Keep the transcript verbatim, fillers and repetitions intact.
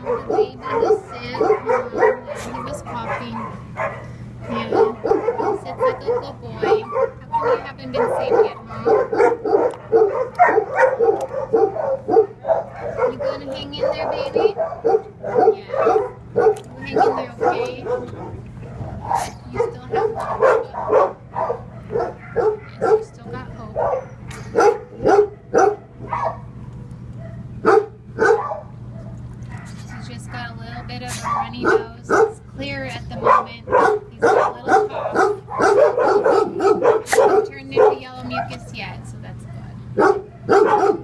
The baby is sick. Um, he was coughing. Yeah. He sits like a little boy. How come you haven't been saved yet, huh? You gonna hang in there, baby? Yeah. You hang in there, okay? You still have hope. Yes, you still got hope. He's just got a little bit of a runny nose. It's clear at the moment. He's got a little cough. It hasn't turned into yellow mucus yet, so that's good.